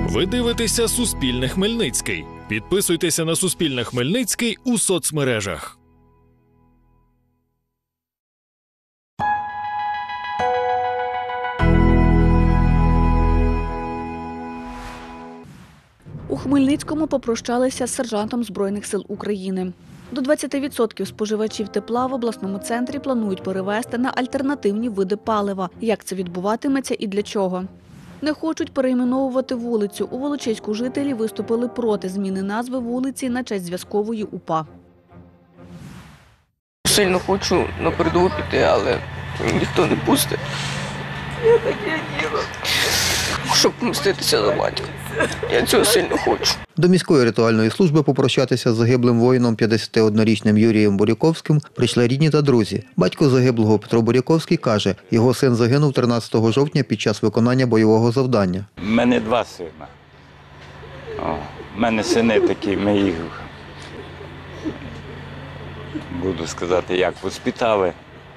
Ви дивитеся «Суспільне Хмельницький». Підписуйтеся на «Суспільне Хмельницький» у соцмережах. У Хмельницькому попрощалися з сержантом Збройних сил України. До 20% споживачів тепла в обласному центрі планують перевести на альтернативні види палива. Як це відбуватиметься і для чого? Не хочуть перейменовувати вулицю. У Волочиську жителі виступили проти зміни назви вулиці на честь зв'язкової УПА. Сильно хочу на передову піти, але ніхто не пустить. Я таке діло. Щоб помститися за батька. Я цього сильно хочу. До міської ритуальної служби попрощатися з загиблим воїном 51-річним Юрієм Буряковським прийшли рідні та друзі. Батько загиблого Петро Буряковський каже, його син загинув 13 жовтня під час виконання бойового завдання. У мене два сина. У мене сини такі, ми їх, буду сказати, як воспитали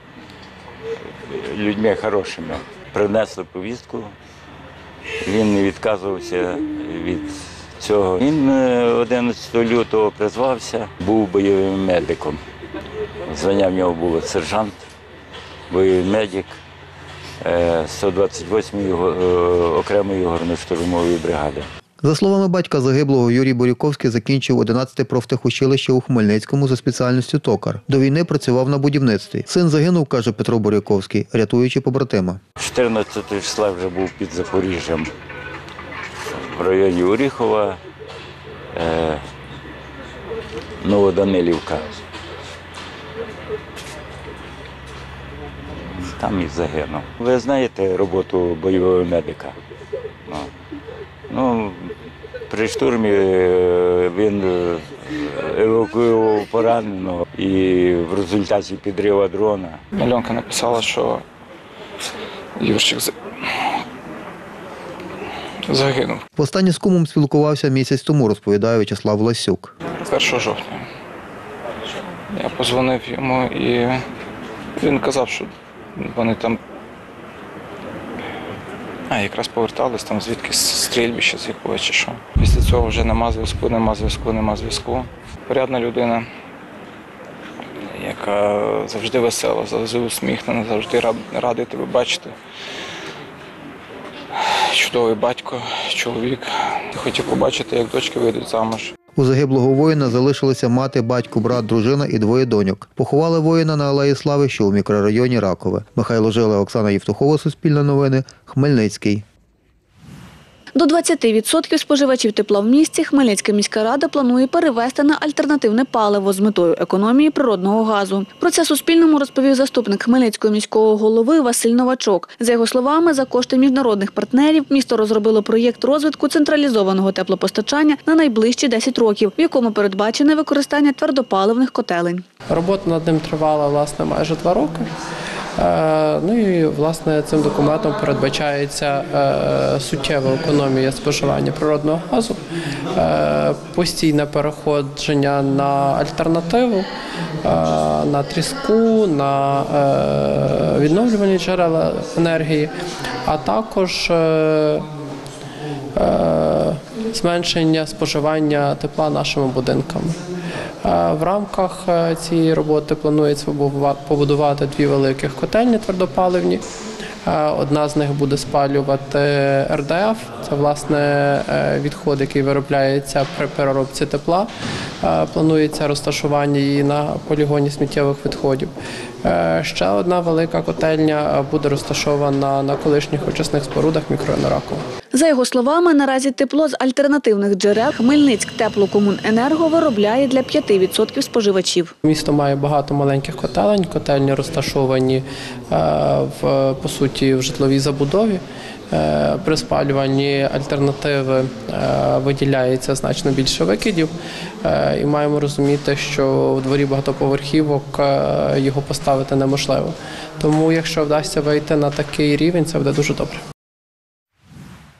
людьми хорошими. Принесли повістку, він не відказувався від цього. Він 11 лютого призвався, був бойовим медиком. Звання в нього було сержант, бойовий медик 128-ї окремої горно-штурмової бригади. За словами батька загиблого, Юрій Буряковський закінчив 11-те профтехучилище у Хмельницькому за спеціальністю токар. До війни працював на будівництві. Син загинув, каже Петро Буряковський, рятуючи побратима. 14 числа вже був під Запоріжжям в районі Оріхова, Новоданилівка. Там і загинув. Ви знаєте роботу бойового медика? При штурмі він евакуював пораненого і в результаті підриву дрона. Альонка написала, що Юрчик загинув. Востаннє з кумом спілкувався місяць тому, розповідає В'ячеслав Власюк. 1 жовтня. Я подзвонив йому і він казав, що вони там якраз повертались, там звідки стрільбище з якого чи що. Після цього вже нема зв'язку. Порядна людина, яка завжди весела, завжди усміхнена, завжди радий тебе бачити. Чудовий батько, чоловік. Хотів побачити, як дочки вийдуть замуж. У загиблого воїна залишилися мати, батько, брат, дружина і двоє доньок. Поховали воїна на Алеї Слави, що у мікрорайоні Ракове. Михайло Жила, Оксана Євтухова, Суспільне новини, Хмельницький. До 20% споживачів тепла в місті Хмельницька міська рада планує перевести на альтернативне паливо з метою економії природного газу. Про це Суспільному розповів заступник Хмельницького міського голови Василь Новачок. За його словами, за кошти міжнародних партнерів місто розробило проєкт розвитку централізованого теплопостачання на найближчі 10 років, в якому передбачене використання твердопаливних котелень. Робота над ним тривала, власне, майже 2 роки. І, власне, цим документом передбачається суттєва економія споживання природного газу, постійне переходження на альтернативу, на тріску, на відновлювані джерела енергії, а також зменшення споживання тепла нашими будинками. В рамках цієї роботи планується побудувати 2 великих котельні твердопаливні. Одна з них буде спалювати РДФ, це, власне, відход, який виробляється при переробці тепла. Планується розташування її на полігоні сміттєвих відходів. Ще одна велика котельня буде розташована на колишніх очисних спорудах мікрорайону Ракове. За його словами, наразі тепло з альтернативних джерел Хмельницьктеплокомуненерго виробляє для 5% споживачів. Місто має багато маленьких котелень. Котельні розташовані, по суті, в житловій забудові. При спалюванні альтернативи виділяється значно більше викидів. І маємо розуміти, що в дворі багатоповерхівок його поставити неможливо. Тому якщо вдасться вийти на такий рівень, це буде дуже добре.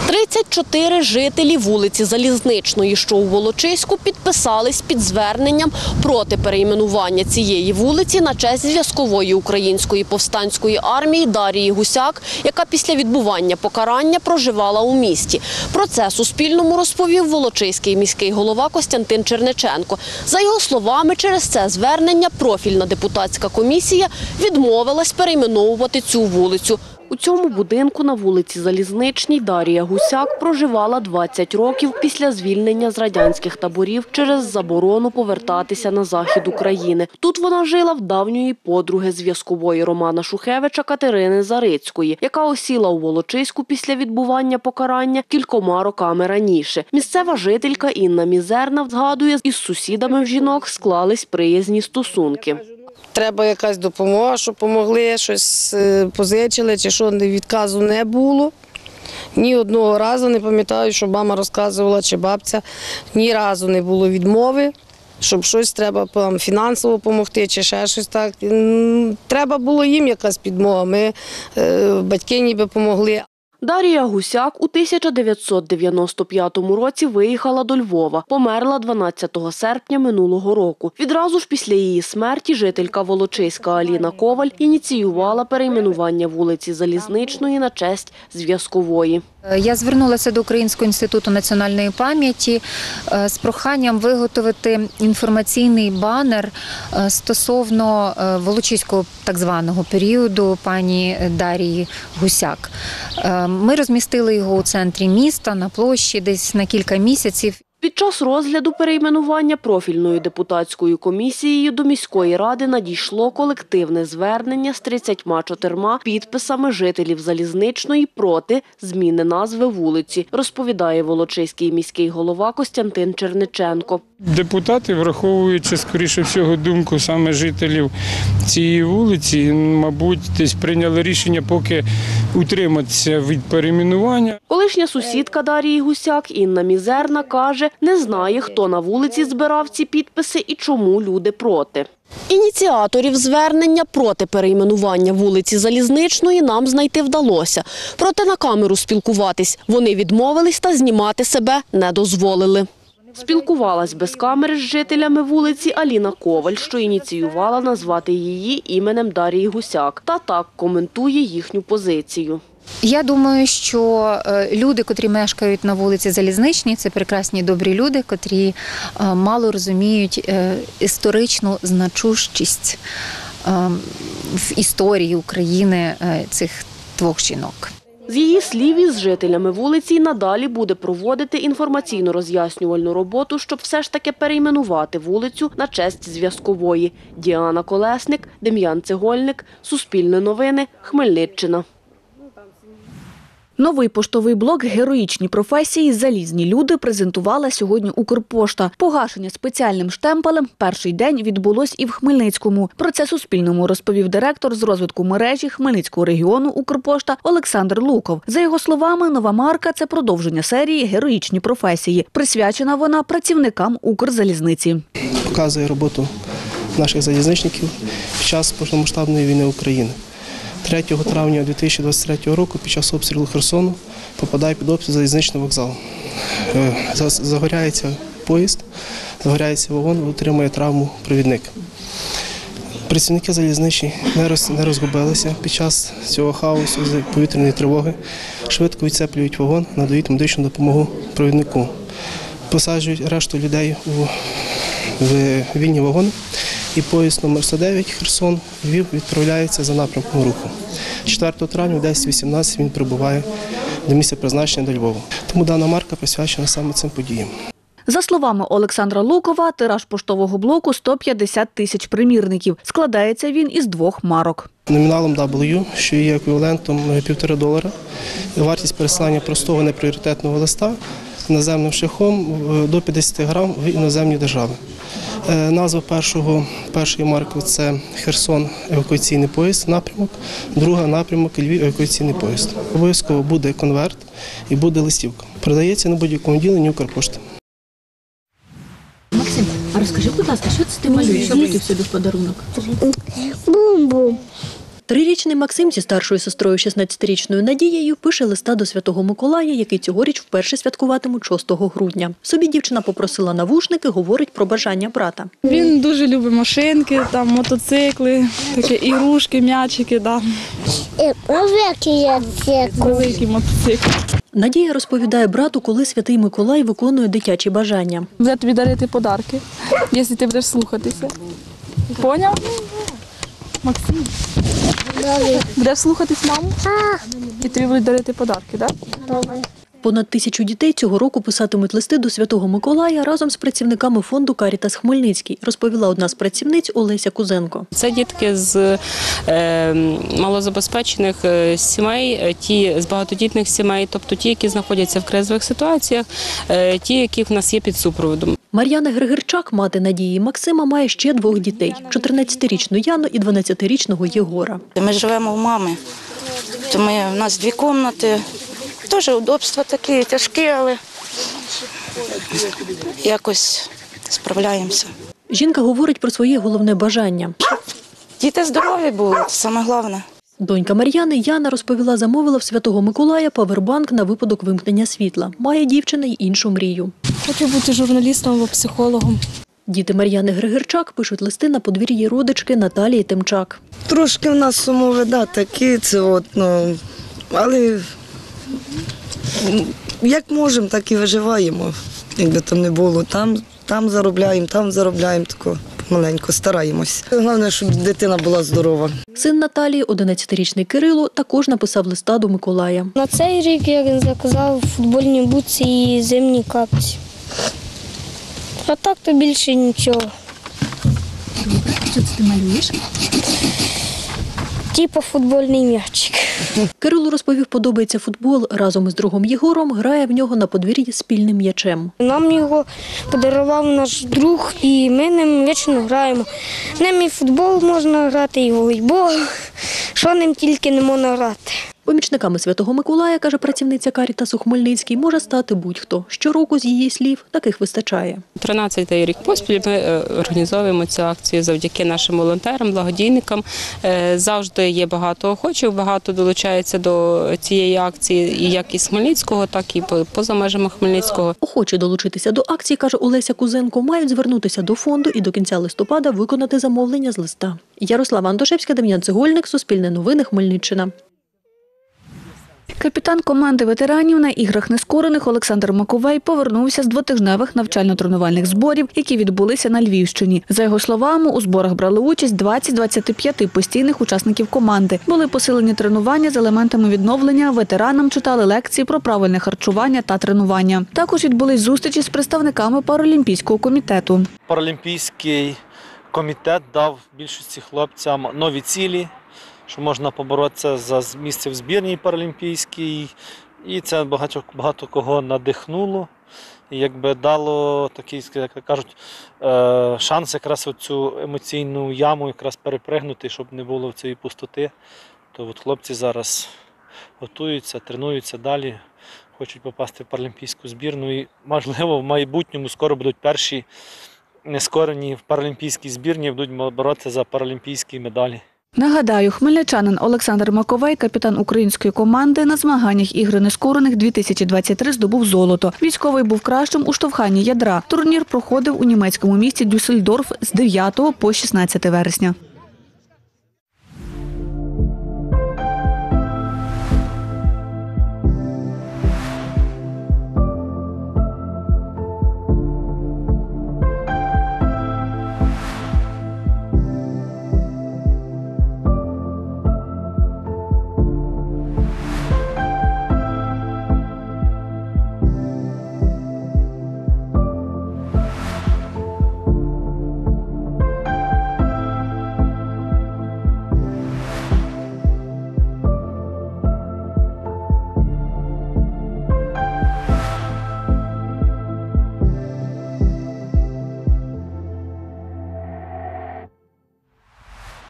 34 жителі вулиці Залізничної, що у Волочиську, підписались під зверненням проти перейменування цієї вулиці на честь зв'язкової української повстанської армії Дарії Гусяк, яка після відбування покарання проживала у місті. Про це Суспільному розповів волочиський міський голова Костянтин Черниченко. За його словами, через це звернення профільна депутатська комісія відмовилась перейменовувати цю вулицю. У цьому будинку на вулиці Залізничній Дарія Гусяк проживала 20 років після звільнення з радянських таборів через заборону повертатися на захід України. Тут вона жила в давньої подруги зв'язкової Романа Шухевича Катерини Зарицької, яка осіла у Волочиську після відбування покарання кількома роками раніше. Місцева жителька Інна Мізерна згадує, із сусідами в жінок склались приязні стосунки. Треба якась допомога, щоб допомогли, щось позичили, чи що, відказу не було. Ні одного разу не пам'ятаю, що мама розказувала, чи бабця, ні разу не було відмови, щоб щось треба фінансово допомогти, чи ще щось так. Треба було їм якась підмога, ми, батьки ніби допомогли. Дарія Гусяк у 1995 році виїхала до Львова. Померла 12 серпня минулого року. Відразу ж після її смерті жителька Волочиська Аліна Коваль ініціювала перейменування вулиці Залізничної на честь зв'язкової. Я звернулася до Українського інституту національної пам'яті з проханням виготовити інформаційний банер стосовно волочиського так званого періоду пані Дарії Гусяк. Ми розмістили його у центрі міста, на площі, десь на кілька місяців. Під час розгляду перейменування профільною депутатською комісією до міської ради надійшло колективне звернення з 34 підписами жителів Залізничної проти зміни назви вулиці, розповідає волочиський міський голова Костянтин Черниченко. Депутати, враховуючи, скоріше всього, думку саме жителів цієї вулиці, мабуть, десь прийняли рішення поки утриматися від перейменування. Колишня сусідка Дарії Гусяк Інна Мізерна каже, не знає, хто на вулиці збирав ці підписи і чому люди проти. Ініціаторів звернення проти перейменування вулиці Залізничної нам знайти вдалося. Проте на камеру спілкуватись вони відмовились та знімати себе не дозволили. Спілкувалась без камери з жителями вулиці Аліна Коваль, що ініціювала назвати її іменем Дарії Гусяк. Та так коментує їхню позицію. Я думаю, що люди, котрі мешкають на вулиці Залізничній, це прекрасні добрі люди, котрі мало розуміють історичну значущість в історії України цих двох жінок. З її слів, із жителями вулиці надалі буде проводити інформаційно-роз'яснювальну роботу, щоб все ж таки перейменувати вулицю на честь зв'язкової. Діана Колесник, Дем'ян Цегольник, Суспільне новини, Хмельниччина. Новий поштовий блок «Героїчні професії. Залізні люди» презентувала сьогодні Укрпошта. Погашення спеціальним штемпелем перший день відбулось і в Хмельницькому. Про це Суспільному розповів директор з розвитку мережі Хмельницького регіону Укрпошта Олександр Луков. За його словами, нова марка – це продовження серії «Героїчні професії». Присвячена вона працівникам Укрзалізниці. Показує роботу наших залізничників під час повномасштабної війни України. 3 травня 2023 року під час обстрілу Херсону попадає під обстріл залізничний вокзал. Загоряється поїзд, загоряється вагон, отримує травму провідник. Працівники залізничні не розгубилися під час цього хаосу, повітряної тривоги, швидко відцеплюють вагон, надають медичну допомогу провіднику. Посаджують решту людей в вільні вагони. І поїзд номер 109 Херсон, Львів відправляється за напрямком руху. 4 травня в 10:18 він прибуває до місця призначення до Львова. Тому дана марка присвячена саме цим подіям. За словами Олександра Лукова, тираж поштового блоку – 150 тисяч примірників. Складається він із 2 марок. Номіналом W, що є еквівалентом $1,5. Вартість пересилання простого непріоритетного листа наземним шляхом до 50 грам в іноземні держави. Назва першої марки – це Херсон евакуаційний поїзд, напрямок, друга напрямок Львів евакуаційний поїзд. Обов'язково буде конверт і буде листівка. Продається на будь-якому відділенні Укрпошти. Максим, а розкажи, будь ласка, що це ти малюєш? Що буде в собі в подарунок? Бум-бум. 3-річний Максим зі старшою сестрою 16-річною Надією пише листа до Святого Миколая, який цьогоріч вперше святкуватимуть 6 грудня. Собі дівчина попросила навушники, говорить про бажання брата. Він дуже любить машинки, там, мотоцикли, такі ігрушки, м'ячики. Да. Великі мотоцикли. Надія розповідає брату, коли Святий Миколай виконує дитячі бажання. Буде тобі дарити подарки, якщо ти будеш слухатися. Поняв? Максим? Будеш слухатись маму? І тобі будуть дарити подарки, так? Понад 1000 дітей цього року писатимуть листи до Святого Миколая разом з працівниками фонду «Карітас Хмельницький», розповіла одна з працівниць Олеся Кузенко. Це дітки з малозабезпечених сімей, ті з багатодітних сімей, тобто ті, які знаходяться в кризових ситуаціях, ті, які в нас є під супроводом. Мар'яна Григорчак, мати Надії і Максима, має ще 2 дітей – 14-річну Яну і 12-річного Єгора. Ми живемо в мами, то у нас 2 кімнати. Теж удобства такі тяжкі, але якось справляємося. Жінка говорить про своє головне бажання. Діти здорові були, це саме головне. Донька Мар'яни Яна розповіла, замовила в Святого Миколая павербанк на випадок вимкнення світла. Має дівчина й іншу мрію. Хочу бути журналістом або психологом. Діти Мар'яни Григорчак пишуть листи на подвір'ї родички Наталії Тимчак. Трошки в нас умови, такі, але як можемо, так і виживаємо, якби там не було. Там заробляємо, тако маленько, стараємось. Головне, щоб дитина була здорова. Син Наталії, 11-річний Кирило, також написав листа до Миколая. На цей рік я заказав футбольні бутси і зимні капці. А так то більше нічого. Що це ти малюєш? Типу футбольний м'ячик. Кирило розповів, подобається футбол. Разом із другом Єгором грає в нього на подвір'ї спільним м'ячем. Нам його подарував наш друг, і ми ним вічно граємо. Ним і футбол можна грати, і волейбол, що ним тільки не можна грати. Помічниками Святого Миколая, каже працівниця Карітасу Хмельницький, може стати будь-хто. Щороку, з її слів, таких вистачає. 13-й рік поспіль ми організовуємо цю акцію завдяки нашим волонтерам, благодійникам. Завжди є багато охочих, багато долучається до цієї акції і як із Хмельницького, так і поза межами Хмельницького. Охочі долучитися до акції, каже Олеся Кузенко, мають звернутися до фонду і до кінця листопада виконати замовлення з листа. Ярослава Антошевська, Дем'ян Цегольник, Суспільне новини, Хмельниччина. Капітан команди ветеранів на іграх нескорених Олександр Маковей повернувся з 2-тижневих навчально-тренувальних зборів, які відбулися на Львівщині. За його словами, у зборах брали участь 20-25 постійних учасників команди. Були посилені тренування з елементами відновлення, ветеранам читали лекції про правильне харчування та тренування. Також відбулись зустрічі з представниками Паралімпійського комітету. Паралімпійський комітет дав більшості хлопцям нові цілі, що можна поборотися за місце в збірній паралімпійській. І це багато кого надихнуло. І якби дало такий, як кажуть, шанс якраз оцю емоційну яму якраз перепригнути, щоб не було цієї пустоти. То от хлопці зараз готуються, тренуються далі, хочуть попасти в паралімпійську збірну. І, можливо, в майбутньому скоро будуть перші нескорені в паралімпійській збірні, будуть боротися за паралімпійські медалі. Нагадаю, хмельничанин Олександр Маковей, капітан української команди, на змаганнях ігри нескорених 2023 здобув золото. Військовий був кращим у штовханні ядра. Турнір проходив у німецькому місті Дюссельдорф з 9 по 16 вересня.